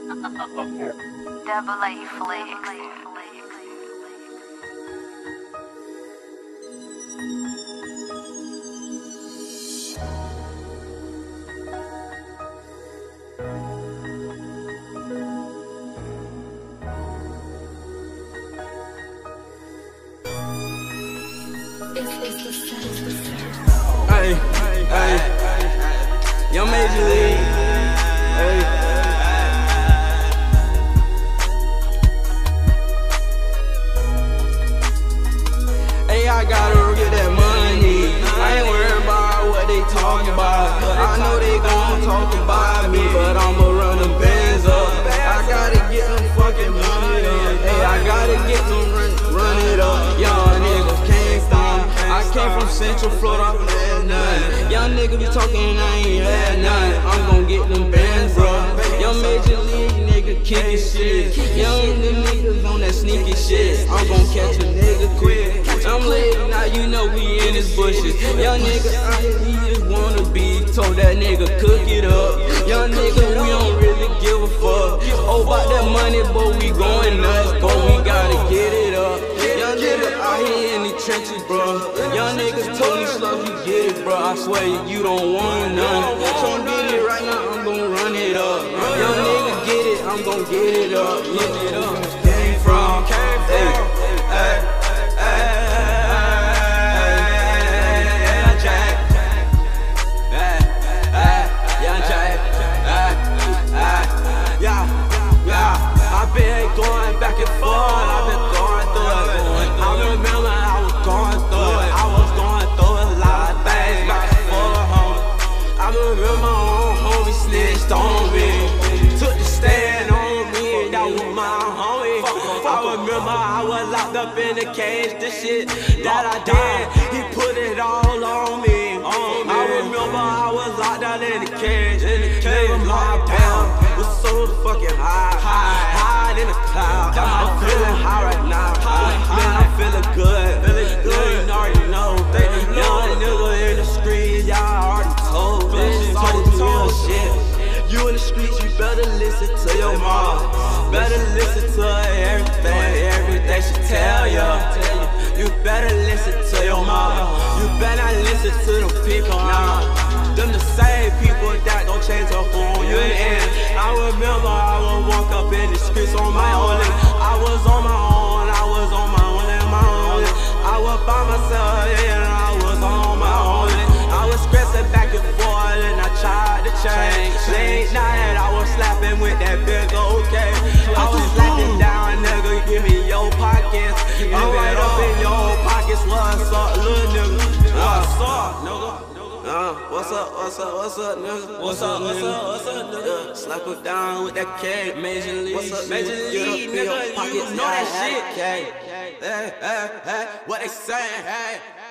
Double A Flex. Hey, hey, Young Major League. Hey. Hey, I gotta get that money. I ain't worried about what they talking about. I know they gon' talk about me, but I'ma run them bands up. I gotta get them fucking money up. Hey, I gotta get them run it up. Young niggas I came from Central Florida, I had nothing. Young nigga be talking, I ain't had nothing. I'm gon' get them bands, bro. Young Major League nigga kicking shit. Young niggas on that sneaky shit. I'm gon' catch a nigga quick. I'm late now, you know we in his bushes. Young nigga out here, he just wanna be told that nigga cook it up. Young nigga, we don't really give a fuck. Oh, about that money, but we going nuts, but we gotta get it up. Young nigga out here in the trenches, bro. Young niggas told me slow, you get it, bro. I swear you don't want none. So I'm get it right now, I'm gon' run it up. Young nigga get it, I'm gon' get it up. Came from, hey, hey, Young Jack, yeah, I've been going back and forth, I've been going through it. I remember I was going through it, I was going through a lot of things back and forth, homie. I remember my own homie snitched on me, took the stand on me, that was my homie. I remember I was locked up in the cage, the shit that I did, he put it all on me. I remember I was locked down in the cage, never my pound was so fucking high in the cloud. I'm feeling high right now, man, I'm feeling good. You already know, young nigga in the streets, y'all already told real shit. You in the streets, you better listen to your mom, better listen to everything she tell ya. You better listen to your mama. You better not listen to them people now. Them the same people that gon' change up on you in the end. I remember I would walk up in the streets on my own. I was on my own, I was on my own and my own. I was by myself, yeah, and I was on my own. I was stressing back and forth and I tried to change. Late night I was slapping with that big old K. I was slapping down, nigga, give me your pockets. Give it up in your pockets, what's up, little nigga? What's up, nigga? What's up, nigga? What's up, nigga? Slap her down with that K. Major League, what's up, Major League, nigga? You know that shit. What they saying, hey?